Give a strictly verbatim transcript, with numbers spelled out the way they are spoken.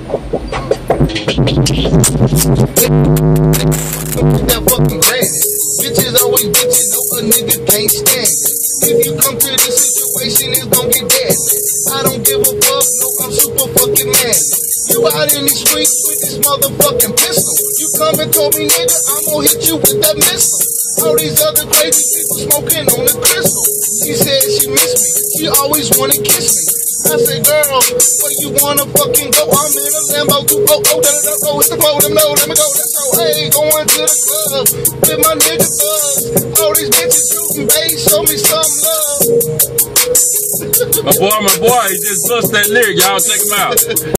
That fucking granny. Bitches always bitching, no a nigga can't stand it. If you come to this situation, it's gon' get dead. I don't give a fuck, no, I'm super fucking mad. You out in these streets with this motherfucking pistol. You come and told me, nigga, I'm gon' hit you with that missile. All these other crazy people smoking on the crystal. She said she missed me, she always wanna kiss me. I said, girl, where you wanna fucking go? I'm in a Lambo, two oh oh, da da da, go with the flow, let me know, let me go, let's go. Hey, going to the club with my nigga thugs. All these bitches shooting bass, show me some love. My boy, my boy, he just bust that lyric, y'all check him out.